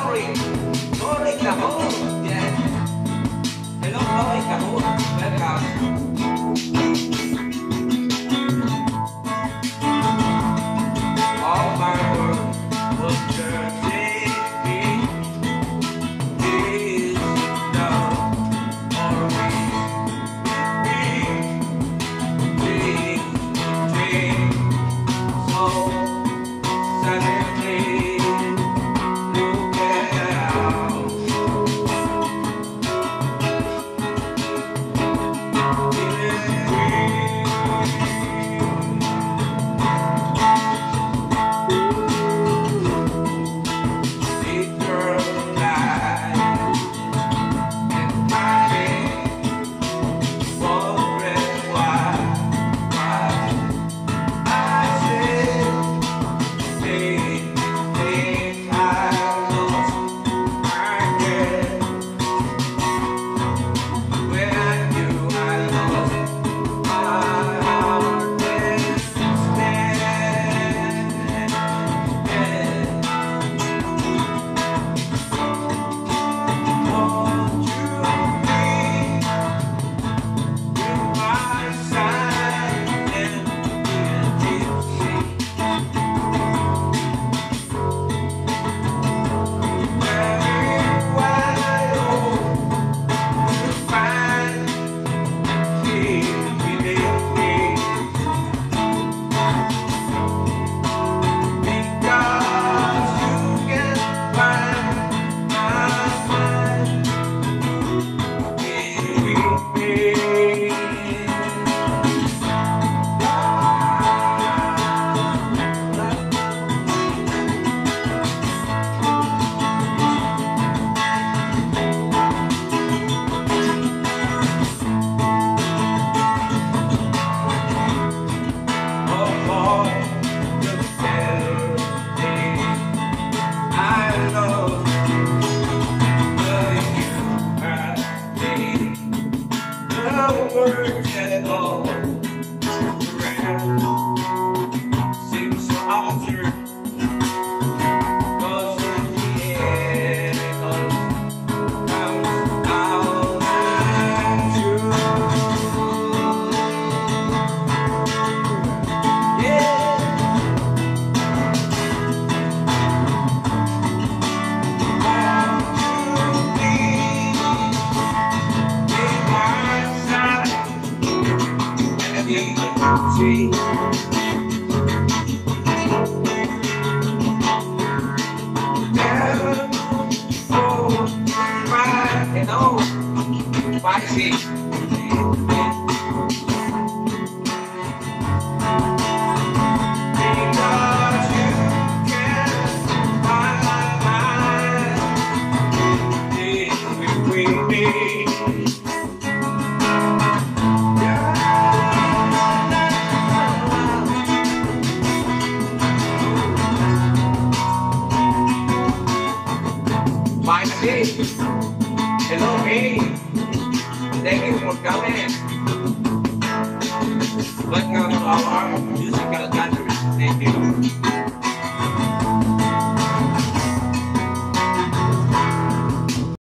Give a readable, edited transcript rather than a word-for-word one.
Lori. Lori Cahoon. Yes. Hello, Lori Cahoon. Welcome. All my world was just is love or so suddenly look out. Words that go around seem so altered, 'cause in the end it comes out and true. Yeah. See. Never oh, right and oh, why see? Because you can find my mind between me. Hello, hey.